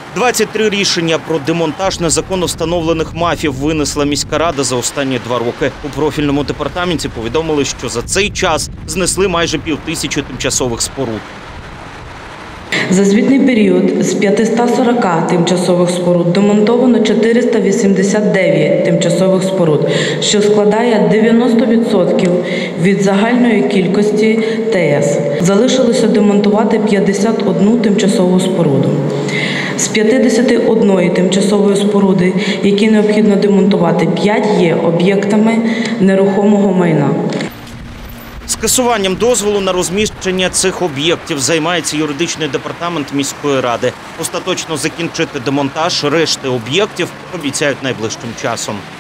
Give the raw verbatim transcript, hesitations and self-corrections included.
двадцять три рішення про демонтаж незаконно встановлених МАФів винесла міська рада за останні два роки. У профільному департаменті повідомили, що за цей час знесли майже півтисячі тимчасових споруд. За звітний період з п'ятисот сорока тимчасових споруд демонтовано чотириста вісімдесят дев'ять тимчасових споруд, що складає дев'яносто відсотків від загальної кількості ТЕС. Залишилося демонтувати п'ятдесят одну тимчасову споруду. З п'ятдесят однієї тимчасової споруди, які необхідно демонтувати, п'ять є об'єктами нерухомого майна. Скасуванням дозволу на розміщення цих об'єктів займається юридичний департамент міської ради. Остаточно закінчити демонтаж решти об'єктів обіцяють найближчим часом.